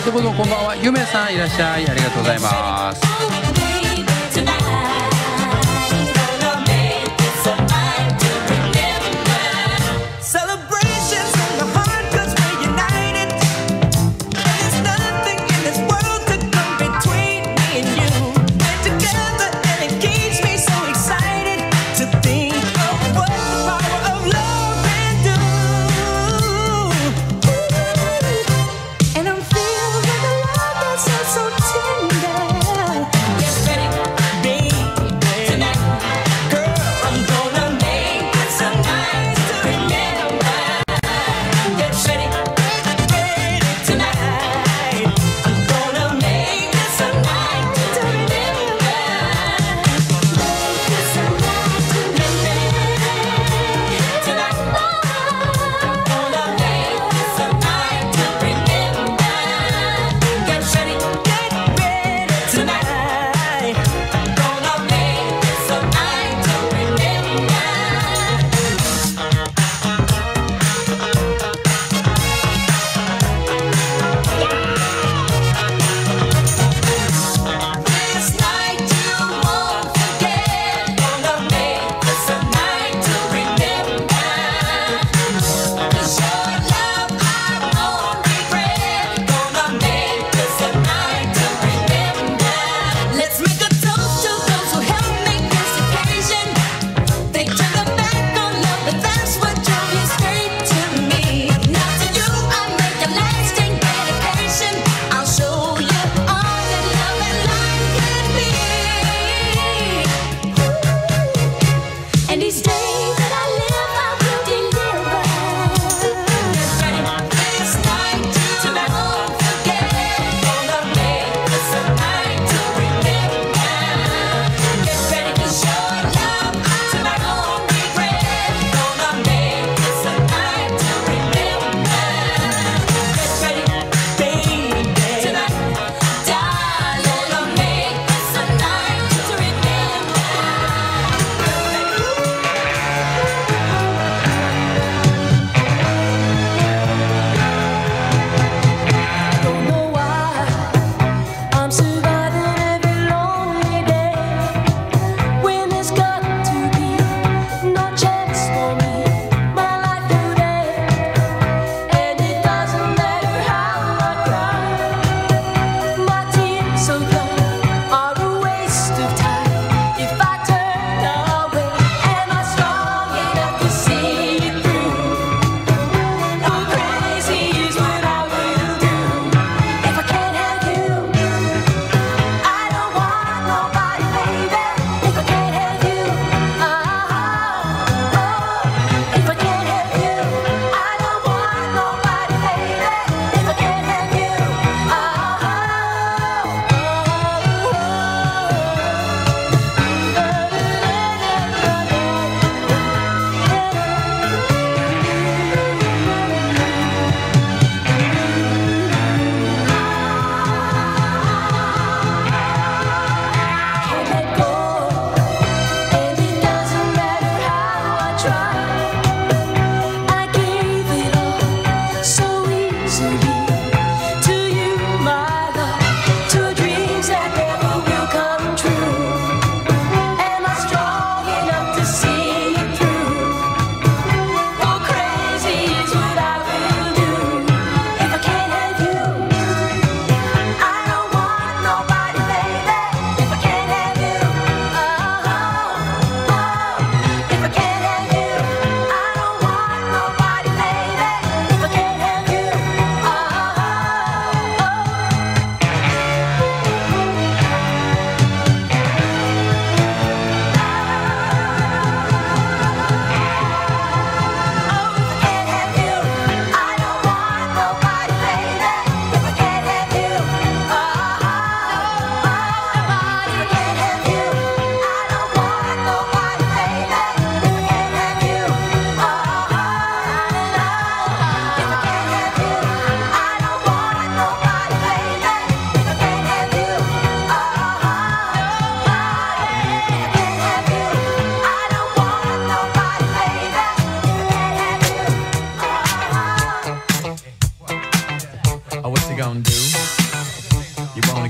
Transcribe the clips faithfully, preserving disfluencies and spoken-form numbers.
ということでこんばんは、ゆめさんいらっしゃい、ありがとうございます。 And I'm filled with a love that's so, so tender.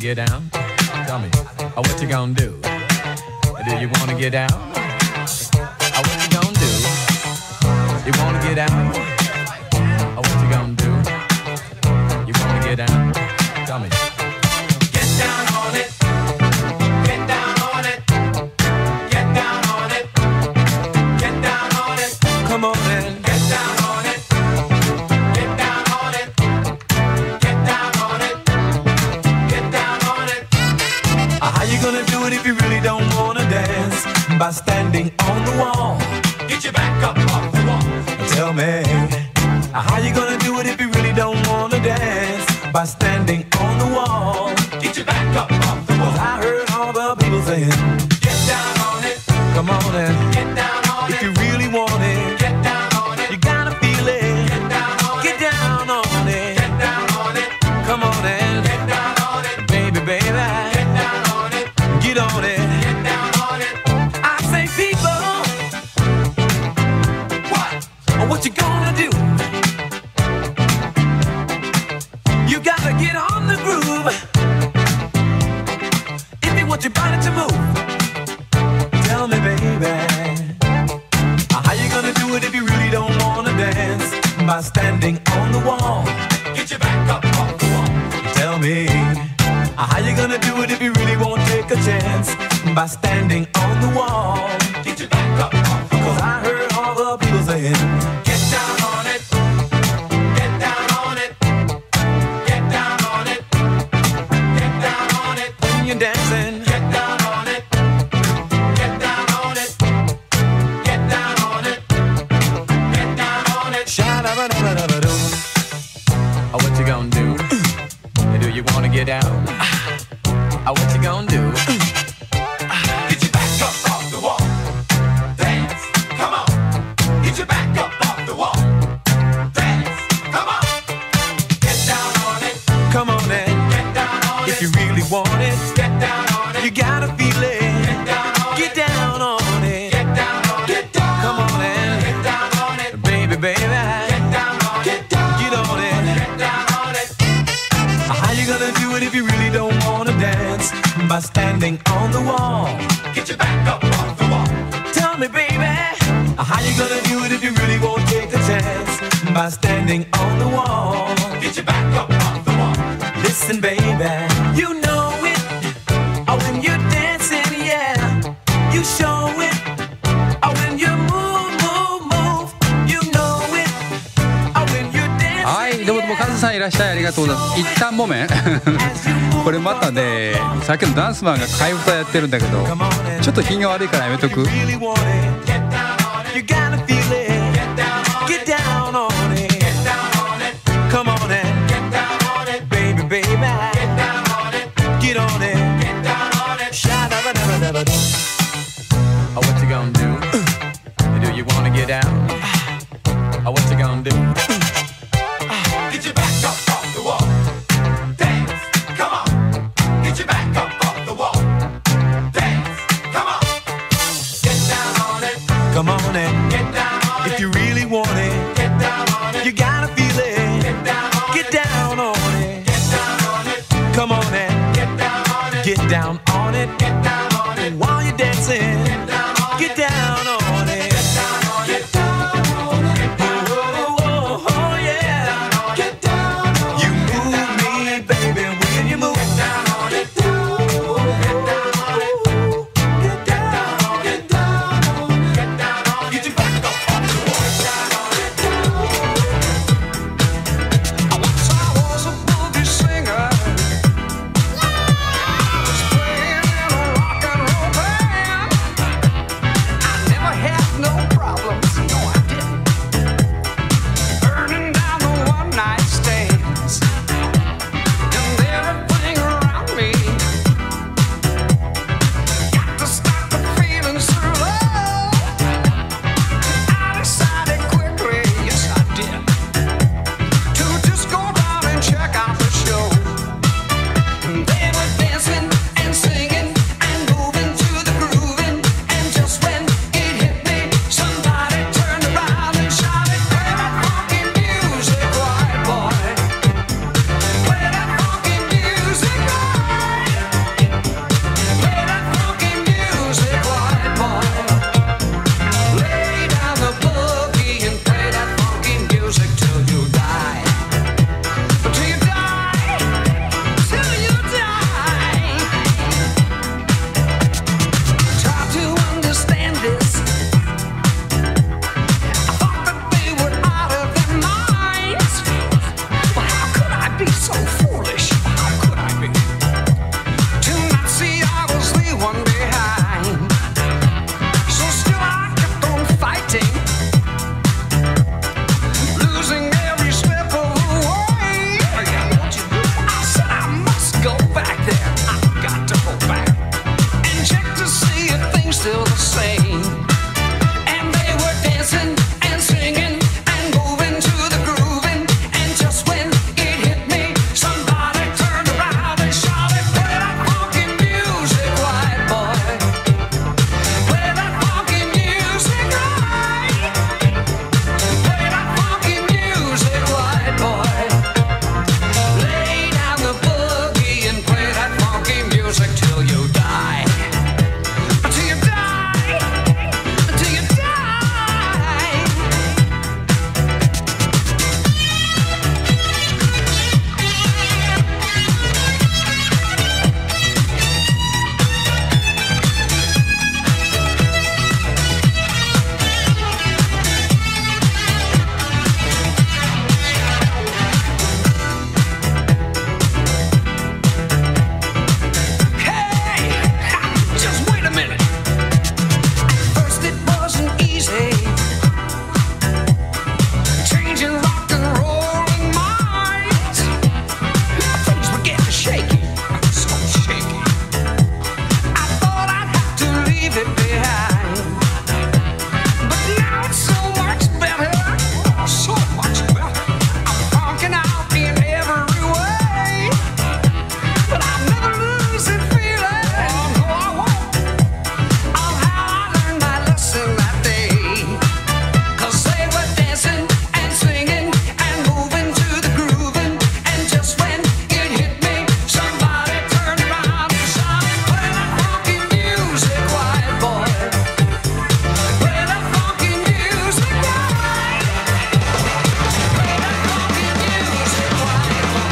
get down? Tell me, oh, what you gonna do? Do you wanna get down? Oh, what you gonna do? You wanna get down? Oh, what you gonna do? You wanna get down? Tell me. Get down on it. Get down on it. Get down on it. Get down on it. Come on in. Get down on it. Get down on it. Get down on it. Get down on it. How you gonna do it if you really don't wanna dance? By standing on the wall. Get your back up off the wall. Tell me, how you gonna do it if you really don't wanna dance? By standing on the wall. Get your back up off the wall. I heard all the people saying, get down on it. Come on in. Get down on if it. you really want it, get down on it. You gotta feel it. Get down on get it. down on it. Get down on it. Come on in. Get down on it. Baby, baby. Get down on it. Get on it. Get down on it. I say, people, what? What you gonna do? You gotta get on the groove if you want your body to move. Tell me, baby, how you gonna do it if you really don't wanna dance? By standing on the wall. Get your back up off the wall. Tell me, how you gonna do it if you really won't take a chance? By standing on the wall. Get your back up off the wall. Cause I heard all the people saying, get down on it. Get down on it. Get down on it. Get down on it. when you're dancing, Get down on it. Get down on it. Get down on it. Get down on it. sha-da-ba-da-ba-da-ba-doo. Oh, what you gonna do? Do you wanna get down? Oh, what you gonna do? Get your back up off the wall. Dance. Come on. Get your back up off the wall. Dance. Come on. Get down on it. Come on in. Get down on If it. you really want it, Get down on it. you gotta feel it. Get down on Get it. down on it. Get down on it. Get down. Come on in. Get down on it. Baby, baby. Get down on it. Get down. Get on it. Get down on it. How you gonna do it if you really don't wanna dance? By standing on the wall. Get your back up off the wall. Tell me, baby, how you gonna do it if you really won't take a chance? By standing on the wall. Get your back up off the wall. Listen, baby, you know it. Oh, when you're dancing, yeah, you show it. Oh, when you move, move, move, you know it. Oh, when you're dancing, はい、どうもどうもカズさんいらっしゃい、ありがとうございます。一旦もめんこれまたね、さっきのダンスマンが替え歌やってるんだけど、ちょっと品が悪いからやめとく。 really want it. You gotta feel it. Get down on it. Come on in. Baby, baby. Get on it. Sha-da-ba-da-ba-da-ba-doo. Oh, what you gonna do? Do you wanna get down? Oh, what you gonna do? Get your back up off the wall. Dance. Come on. Get your back up off the wall. Dance. Come on. Get down on it. Come on in. Get down on it. If you really want it, Get down on it. you gotta feel it. Get down on Get it. down on it. Get down on it. Come on in. Get down on it. Get down on it. Get down on it. While you're dancing, Get down on get it. down on it. Get down on it. Get down on it. Get down on it. Oh, oh, oh, yeah. Get down on it. You move me, baby, when you move. Get down on it. Get down on it. Get down, Get down on it. Get down on it. Get your back up off the wall. Get down on it. Once I was a boogie singer, was playing in a rock and roll band. I never had same. And they were dancing and singing and moving to the grooving. And just when it hit me, somebody turned around and shouted, "Play that funky music, white boy. Play that funky music, right. Play that funky music, white boy. Lay down the boogie and play that funky music till you die. Till you die. Till you die." Hey, just wait a minute. First it wasn't easy, changing rock and rolling minds. Things were getting shaky, so shaky. I thought I'd have to leave it behind, but now it's so much better, so much better. I'm funking out in every way, but I'll never lose that feeling. No, I won't. On how I learned my lesson that day. 'Cause they were dancing and singing and moving to the grooving. And just when it hit me, somebody turned around and shouted, "Play that funky music, white boy. Play that funky music, right. Play that funky music, white boy."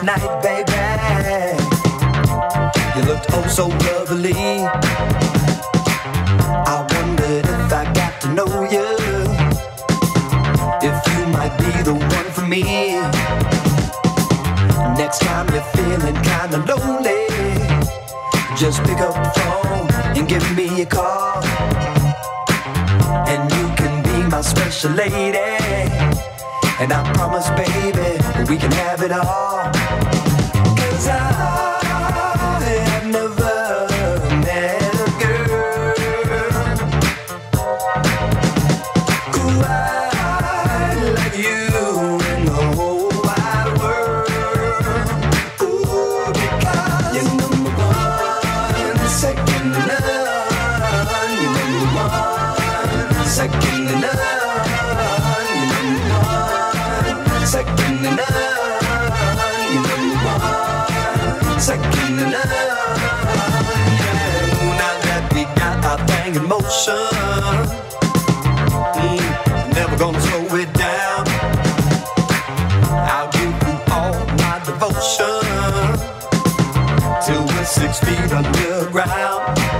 night, baby. You looked oh so lovely. I wondered if I got to know you, if you might be the one for me. Next time you're feeling kinda lonely, just pick up the phone and give me a call, and you can be my special lady. And I promise, baby, that we can have it all. 'Cause I have never met a girl quite like you in the whole wide world. Ooh, because you're number one, second to none. You're number one, second to none. Second to none, you number one, second to none. Yeah. Now that we got our thing in motion, mm, never gonna slow it down. I'll give you all my devotion till we're six feet underground.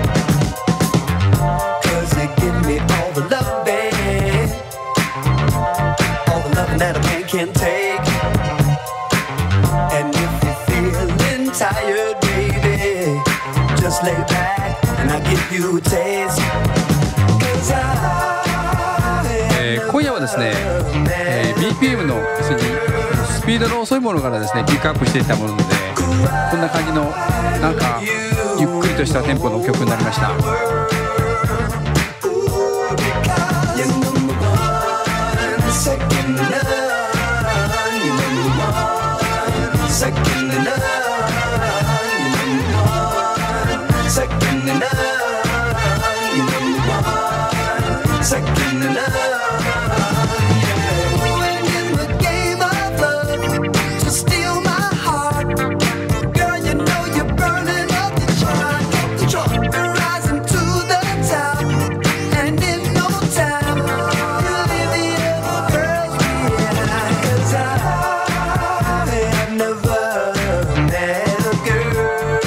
'Cause you give me all the love, babe, all the loving that a man can take. And if you're feeling tired, baby, just lay back and I'll give you a taste. 'Cause I えー今夜はですね、えー ビーピーエム の要するにスピードの遅いものからですねピックアップしていったもので、こんな感じのなんかゆっくりとしたテンポの曲になりました。 Second to none, you number one. Second to none, you number one. Second to none. Playing in the game of love to steal my heart. Girl, you know you're burning up the chart. The chart, you're rising to the top, and in no time you leave the other girls behind. 'Cause I have never met a girl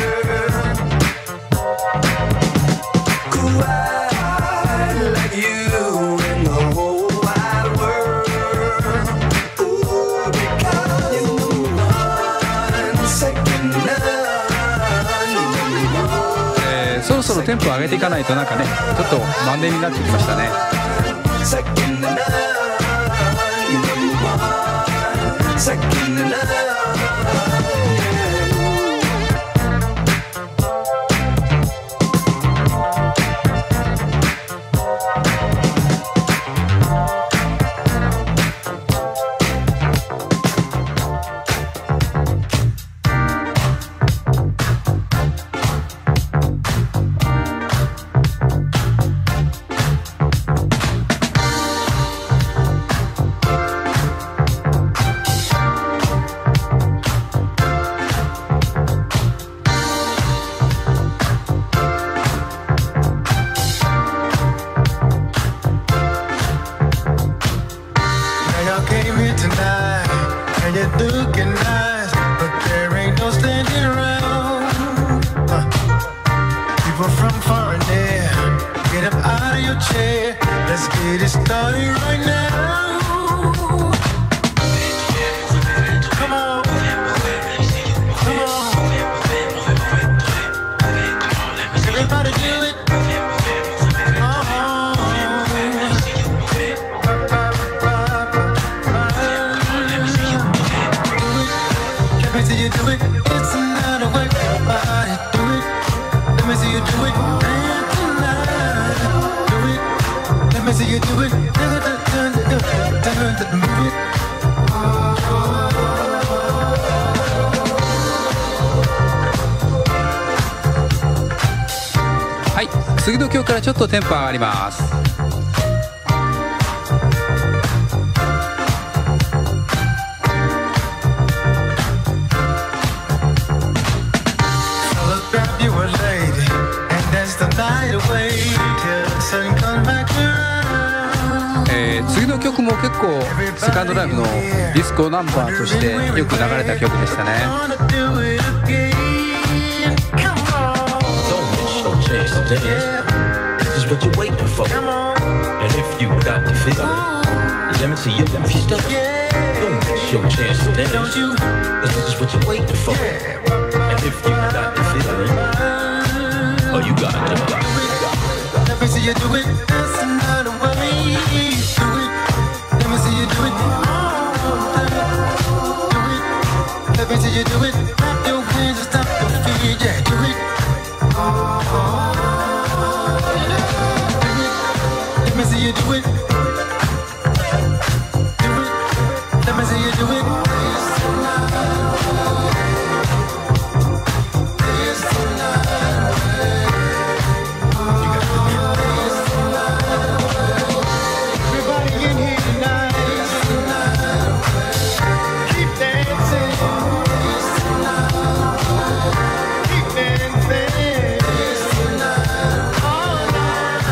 quite like you in the whole wide world. Ooh, because you're number one, second to none. You're number one, えーそろそろテンポを上げていかないとなんかねちょっとマンネリになってきましたね。 second to none. You're number one, second to none. Now y'all came here tonight, and you're looking nice, but there ain't no standing around. Huh. People from far and near, get up out of your chair. Let's get it started right now. Come on, come on. Everybody do it. Let me see you do it. It's another way. Body, do it. Let me see you do it. And tonight, do it. Let me see you do it. Turn, turn, turn, turn, turn, move it. はい、次の曲からちょっとテンポ上がります。 I'll grab you a lady and dance the night away till the sun comes back around. えー次の曲もも結構セカンドライフのディスコナンバーとしてよく流れた曲でしたね。 Wanna do it again. Come on. Don't miss your chance to dance. This is what you're waiting for. Come on. And if you got the feeling, let me see you let me stop. Don't miss your chance to dance. Don't you? This is what you're waiting for. And if you got the feeling, oh, you got it, you got it. Let me see you do it. That's another way. Do it. Let me see you do it. Do it. Let me see you do it. Clap your hands and stop your feet. Yeah, do it. Do it. Let me see you do it. Do it. Let me see you do it. Everybody in here tonight, keep dancing, keep dancing, all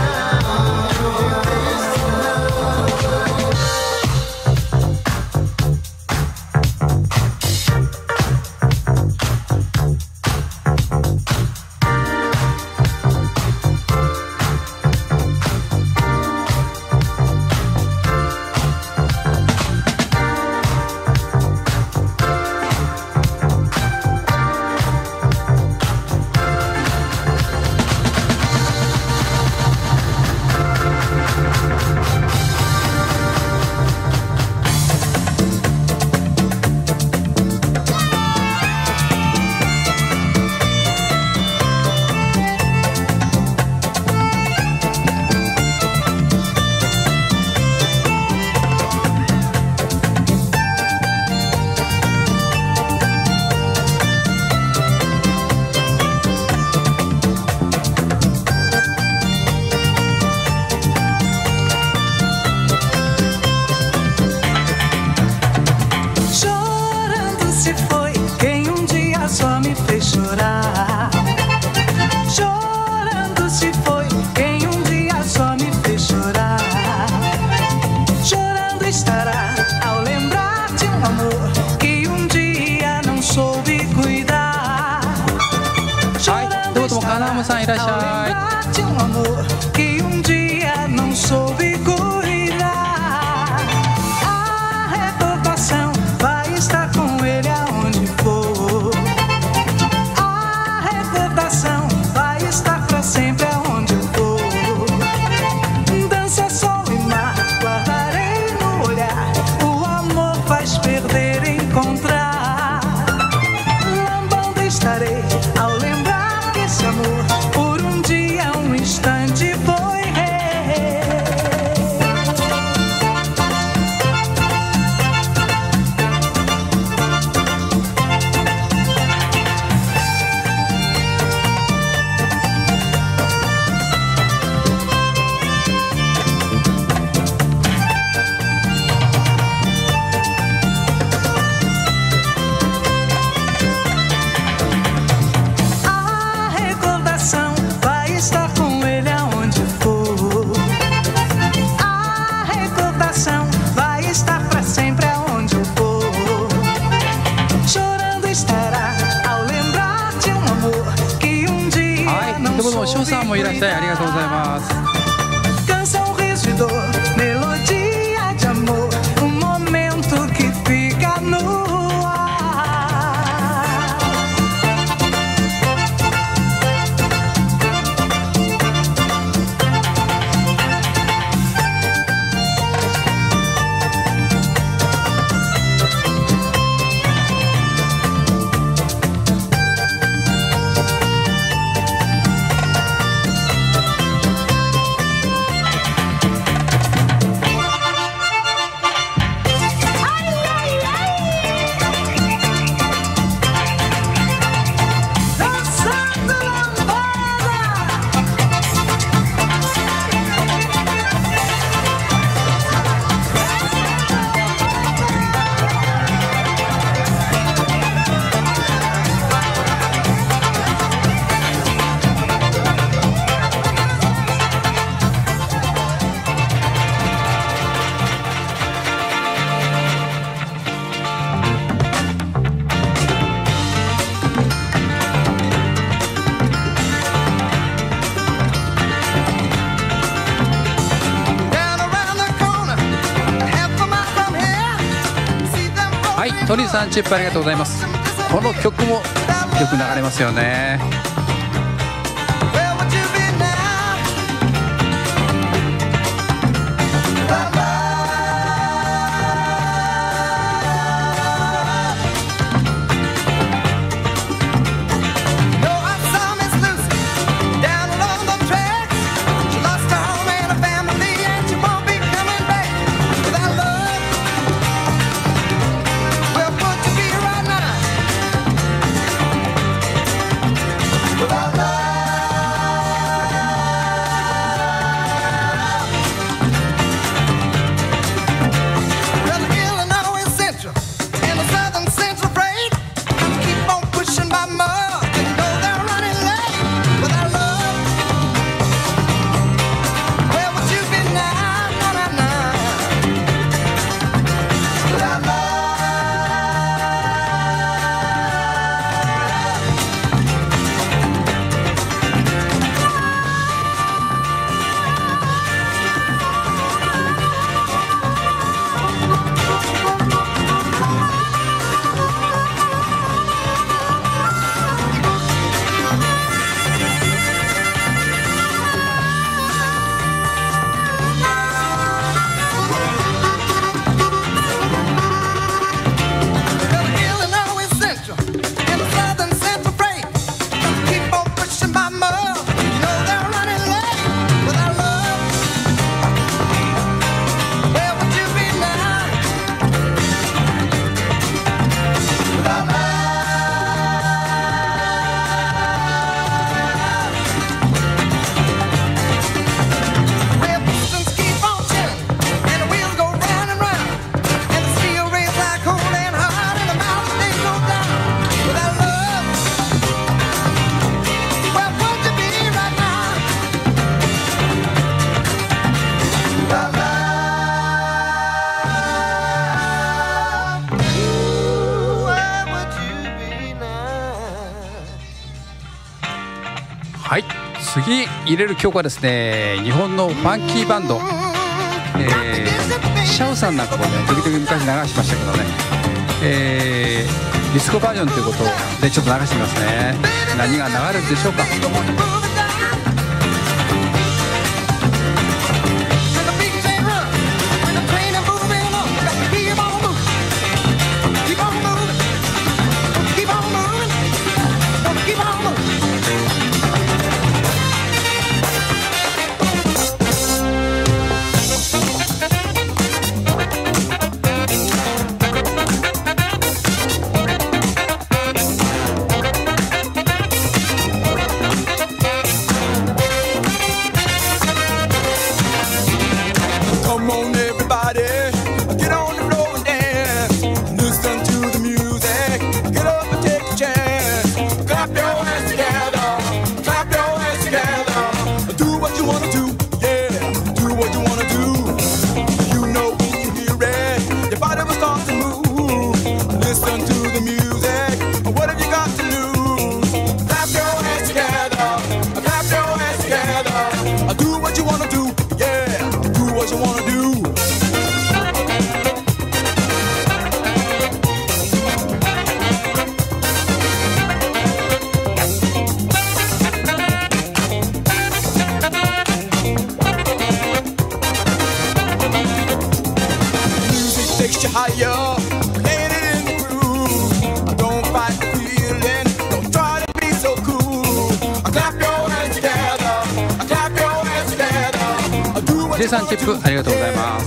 Chorando se foi quem um dia só me fez chorar. Chorando se foi quem um dia só me fez chorar. Chorando estará ao lembrar de um amor que um dia não soube cuidar. はい、どうもカナムさんいらっしゃい。 Lembrar de um amor que um dia não soube cuidar. A recordação vai estar com ele aonde for. A recordação vai estar pra sempre aonde eu for. Dança, sol e mar, guardarei no olhar. O amor faz perder e encontrar. Lambando estarei ao lembrar que esse amor por um dia, um instante foi rei. A recordação vai estar com ele aonde for. A recordação vai estar pra sempre aonde eu for. Chorando estará ao lembrar de um amor que um dia はい、 não どうも翔 soube さんもいらっしゃい。ありがとうございます。 Canção, riso e dor, melodia de amor, um momento que fica no ar. トニーさんチップありがとうございます。この曲もよく流れますよね。はい、次入れる曲はですね、日本のファンキーバンド、えー、シャウさんなんかもね時々昔流しましたけどね、えー、ディスコバージョンということでちょっと流してみますね。何が流れるでしょうか。ジェイさんチップありがとうございます。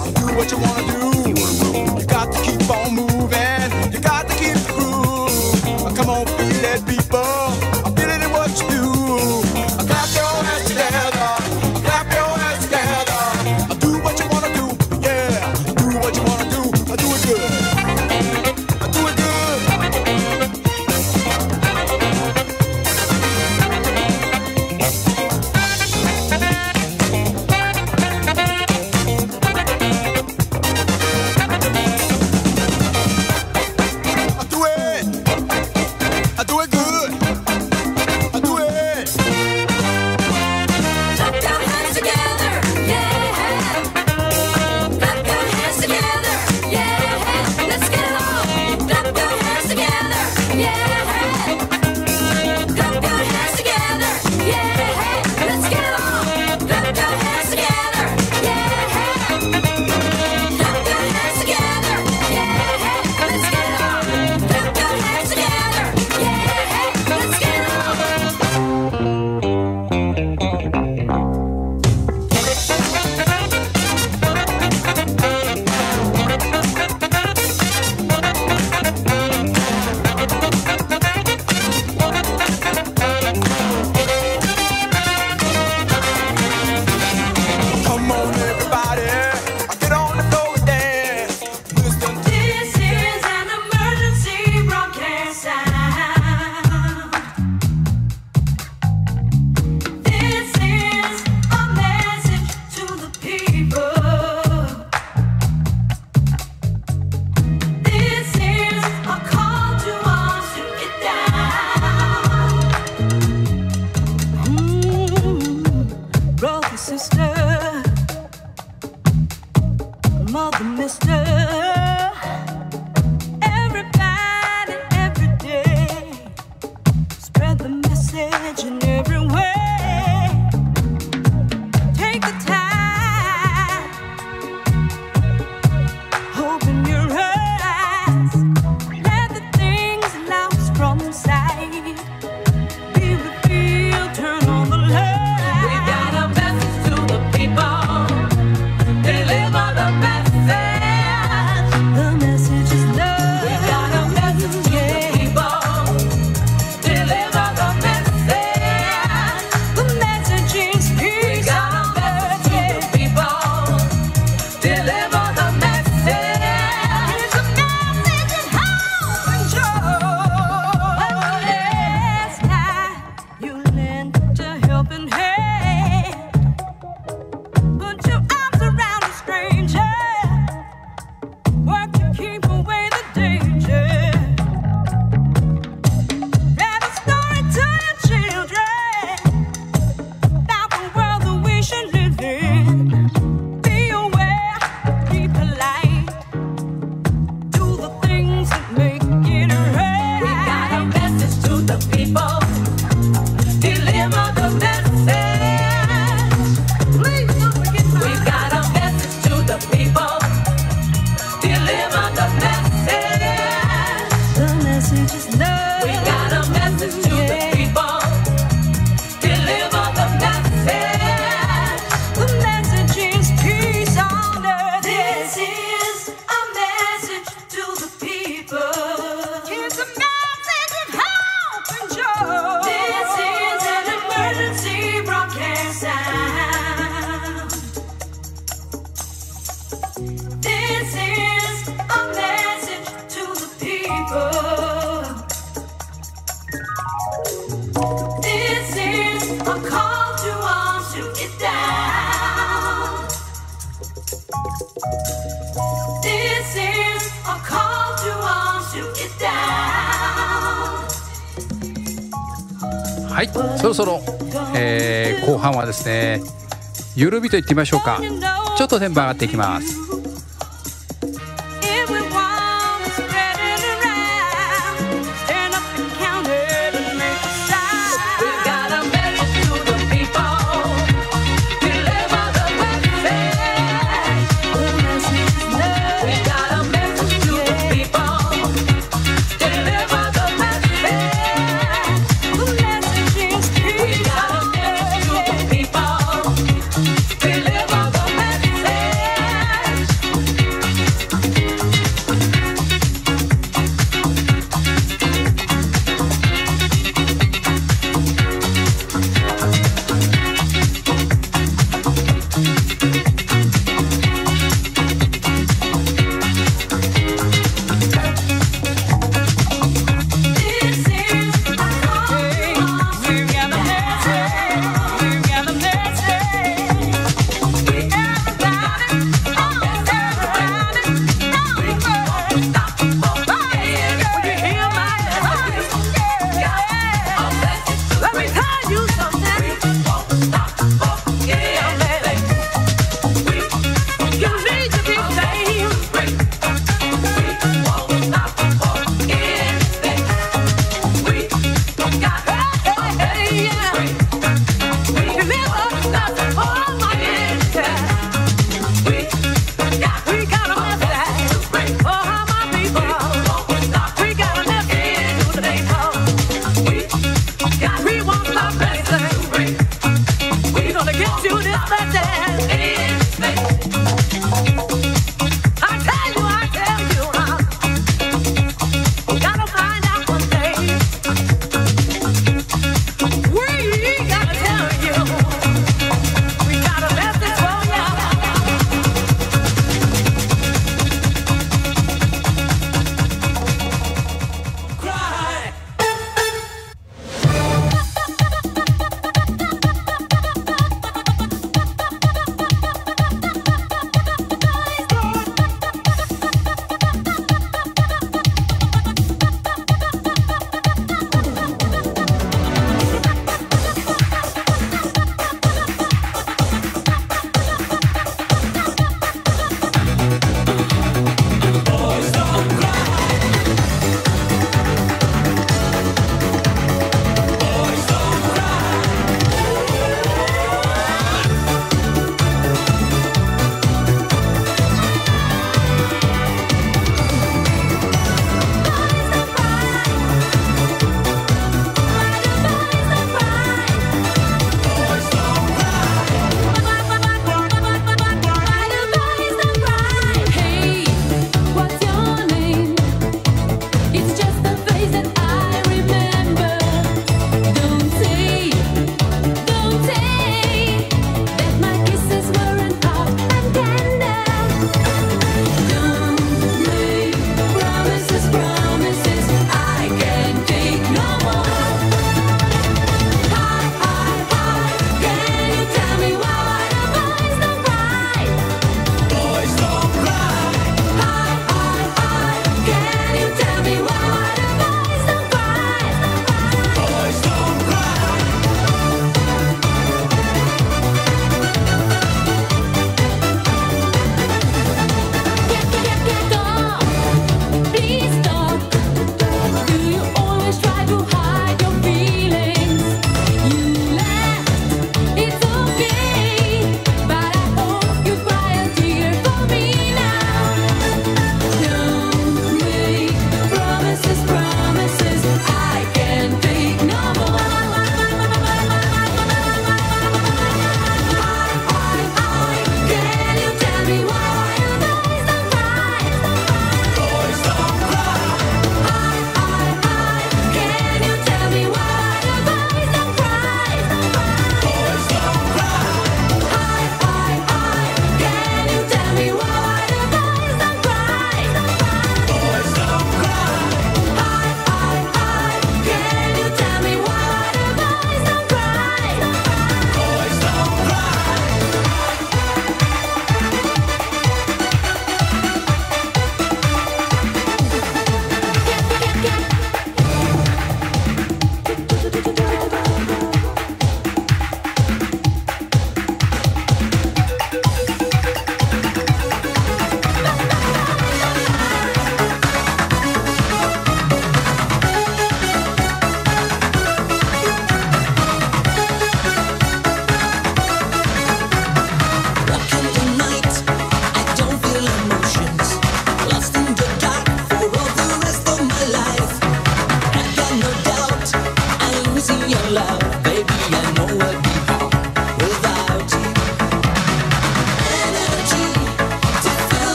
はい、そろそろ、えー、後半はですね、ゆるびと言ってみましょうか。ちょっとテンポ上がっていきます。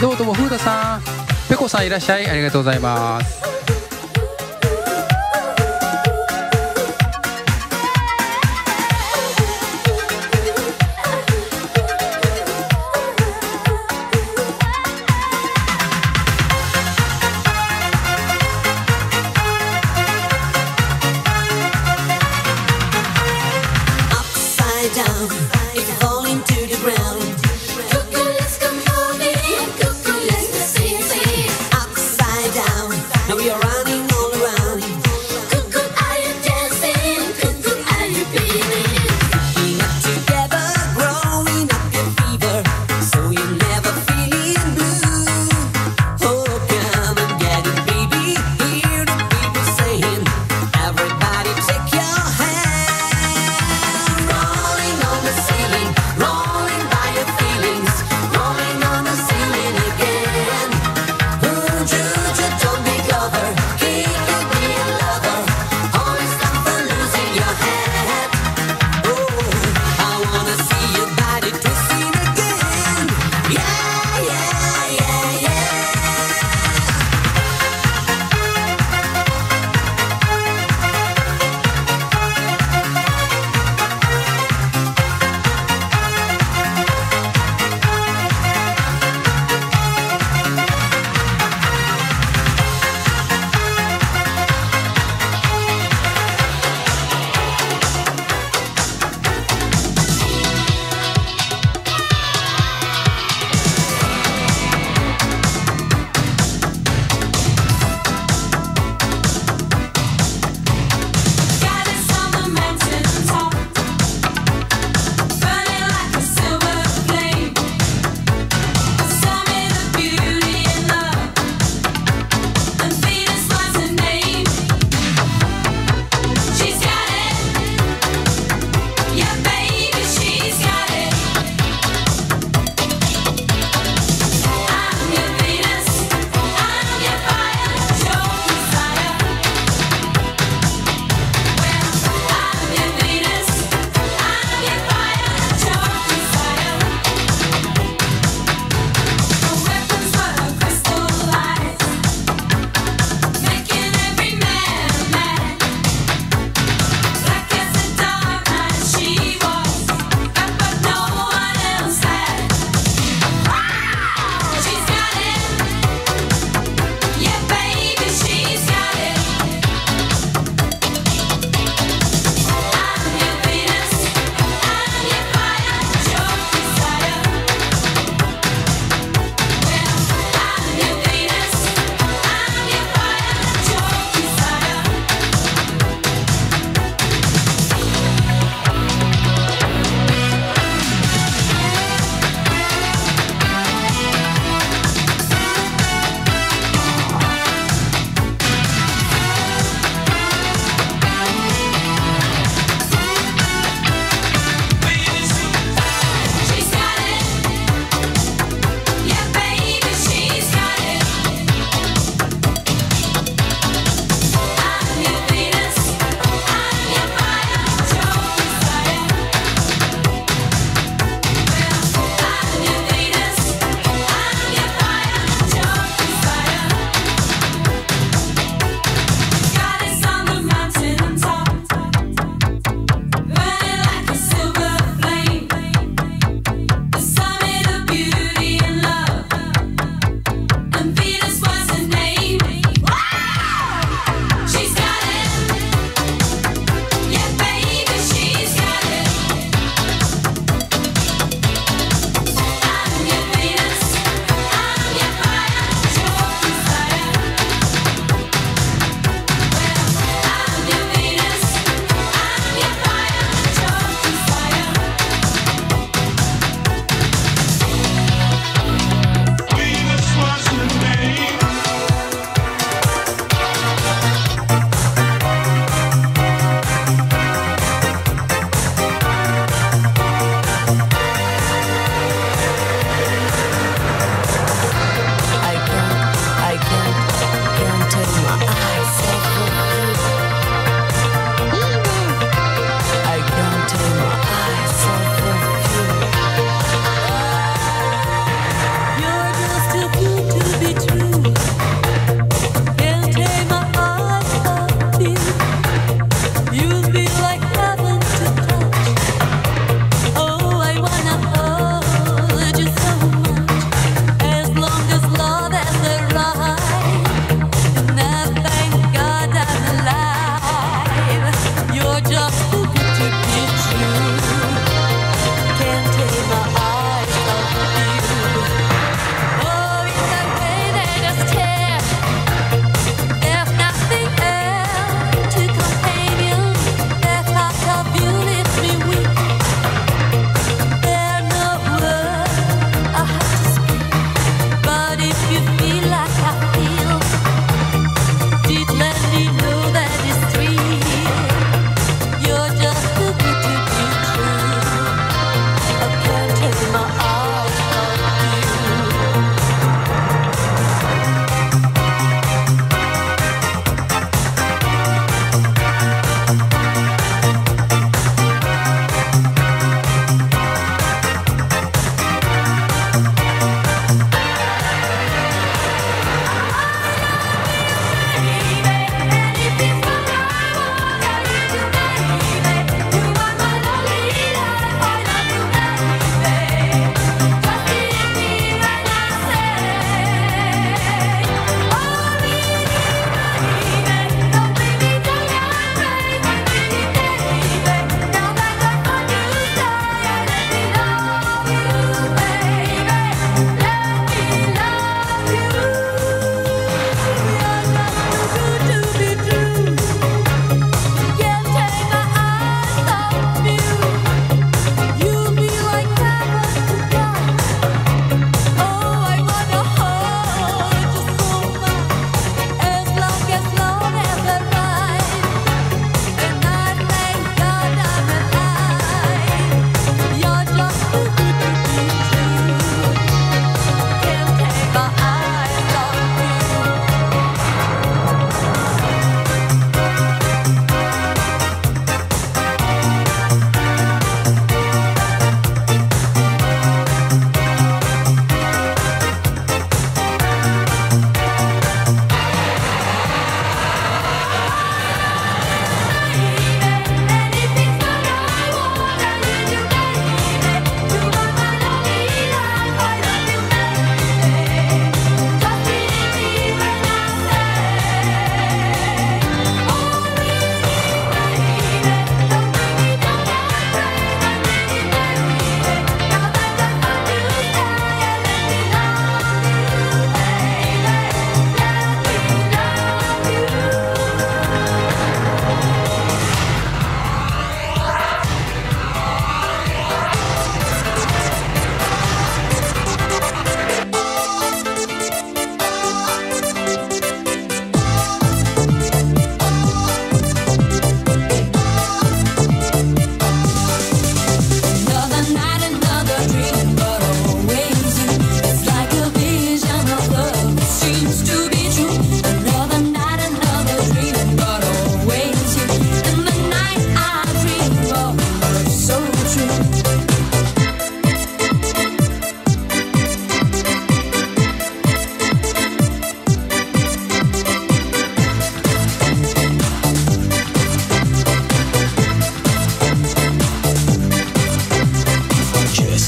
どうもどうも、風太さん、ペコさんいらっしゃい、ありがとうございます。 Now we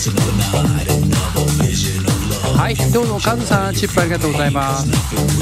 はい、どうもカズさんチップありがとうございます。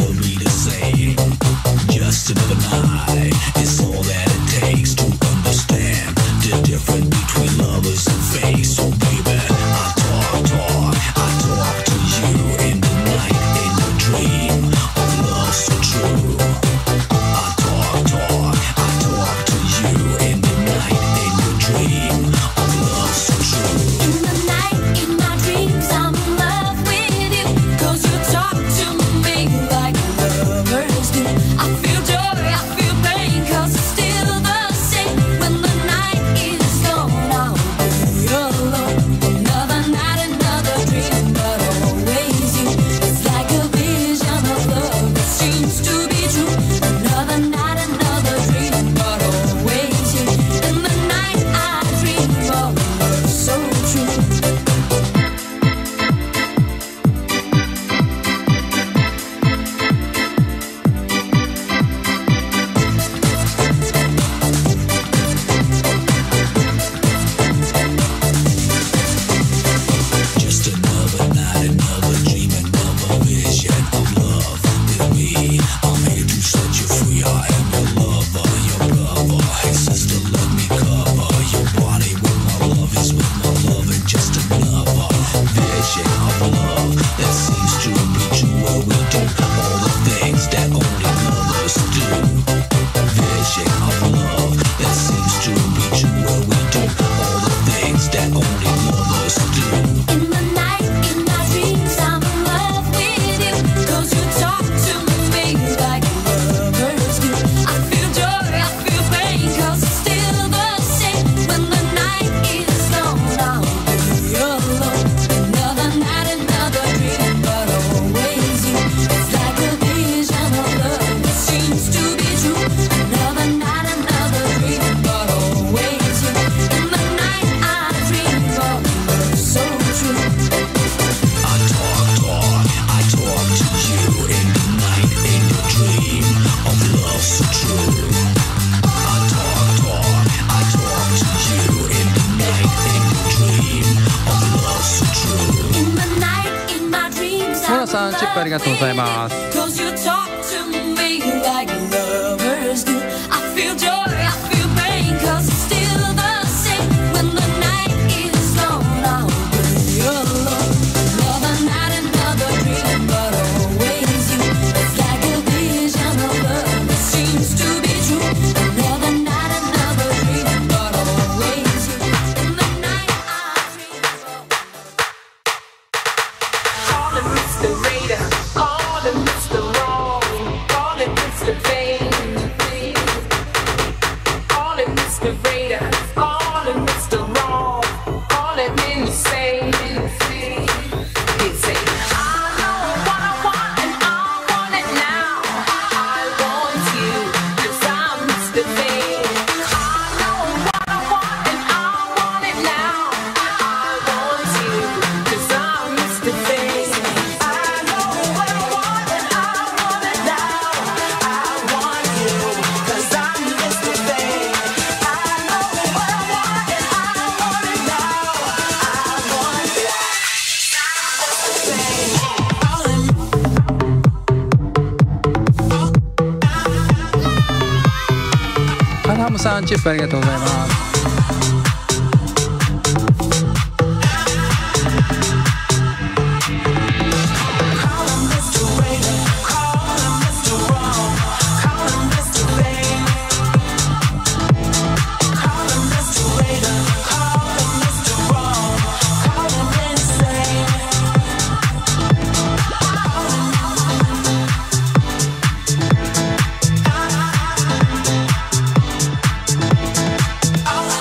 ありがとうございます。さんチップありがとうございます。 Oh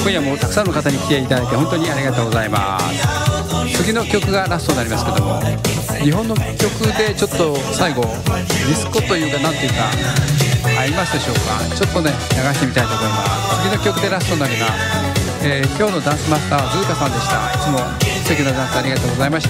今夜もたくさんの方に来ていただいて本当にありがとうございます。次の曲がラストになりますけども、日本の曲でちょっと最後ディスコというかなんていうかありますでしょうか。ちょっとね流してみたいと思います。次の曲でラストになります。えー、今日のダンスマスターはズーカさんでした。いつも素敵なダンスありがとうございました。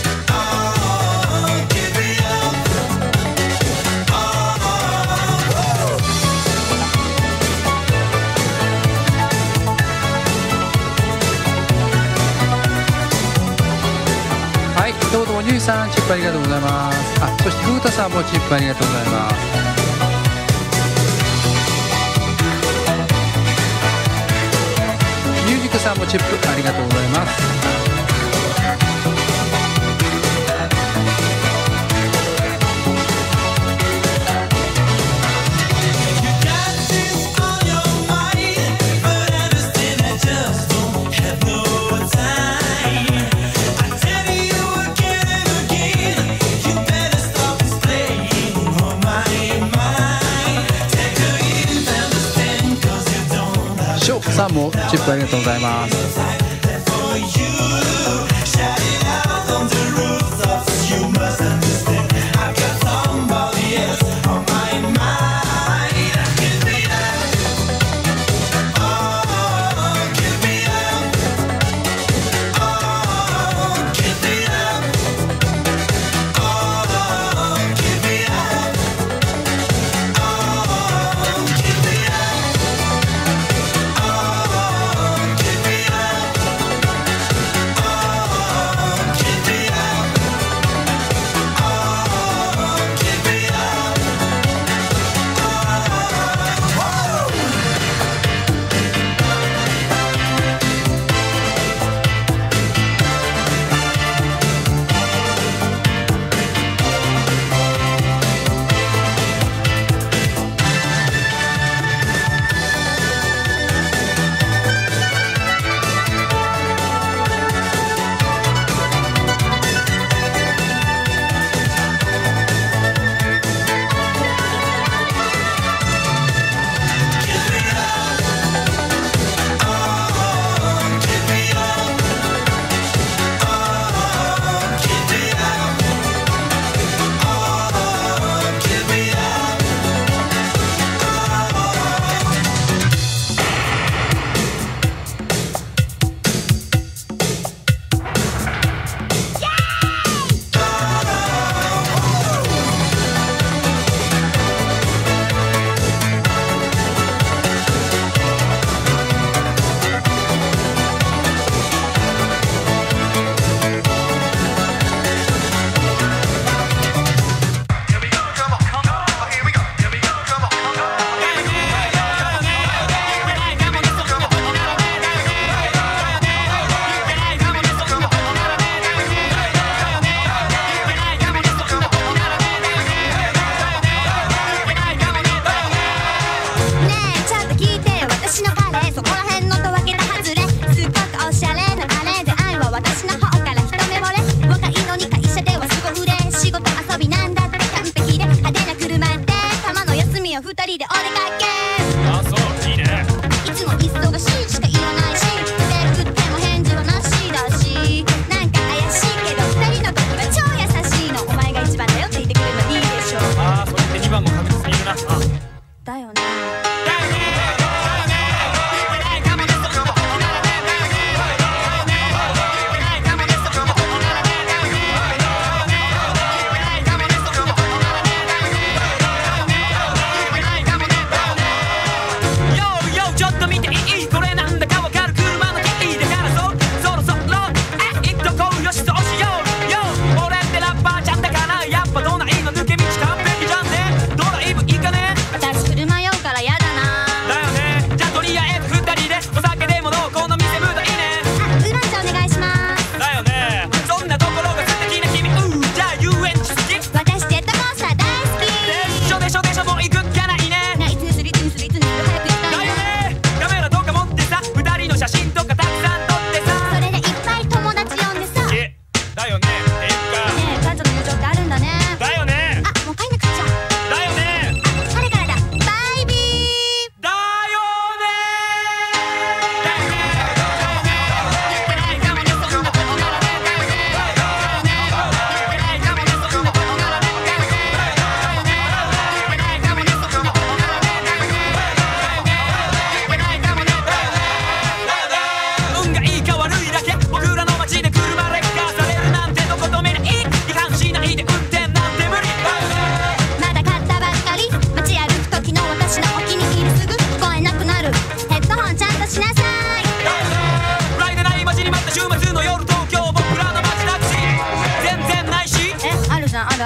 はい、どうもニューさんチップありがとうございます。あ、そしてフータさんもチップありがとうございます。ミュージックさんもチップありがとうございます。ショーさんもチップありがとうございます。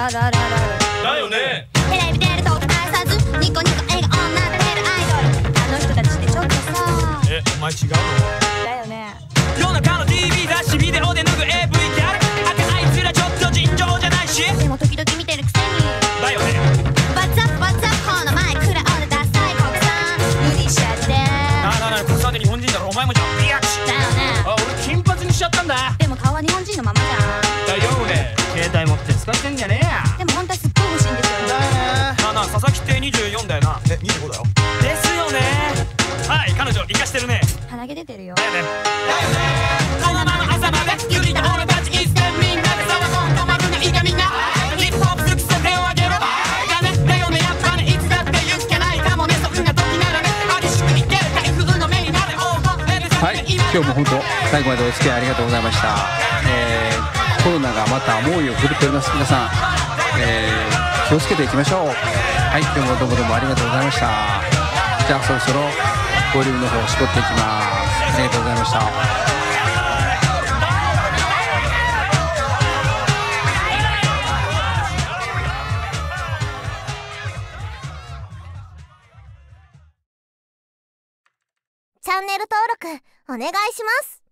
あるあるあるある。 だよね。 テレビ出ると期待さずニコニコ笑顔になってるアイドル。あの人たちってちょっとさ。 え、お前違うの？ だよね。 世の中の ティーブイ 雑誌ビデオで脱ぐ エーブイ ギャル。赤あいつらちょっと尋常じゃないし。 でも時々見てるくせに。 だよね。 What's up What's up この前クラオでダサい国産無理しちゃって。 なあなあなあ、国産って日本人だろ。お前もじゃん。ビアチ。 だよね。 あ、俺金髪にしちゃったんだ。 でも顔は日本人のままじゃん。 だよね。携帯持って使ってんじゃねえや。 でも本当はすっごい欲しいんですよ。 だよね。なあなあ、佐々木ってにじゅうよんだよな。え、にじゅうごだよ。ですよね。はい、彼女生かしてるね。 鼻毛出てるよ。 だよね。だよね。このまま朝までゆりと俺たち一斉みんなで騒ごう。止まるないいかみんな。ヒップホップ好きさ手を挙げろ。だね、だよね、やっぱね、いつだって言うしかないかもね。そんな時ならね、激しくいける台風の目になる応募。 はい、今日も本当最後までお付き合いありがとうございました。えー、コロナがまた猛威を振るっております。皆さん、えー、気をつけていきましょう。はい、今日もどうもどうもありがとうございました。じゃあそろそろボリュームの方を絞っていきます。ありがとうございました。 チャンネル登録お願いします。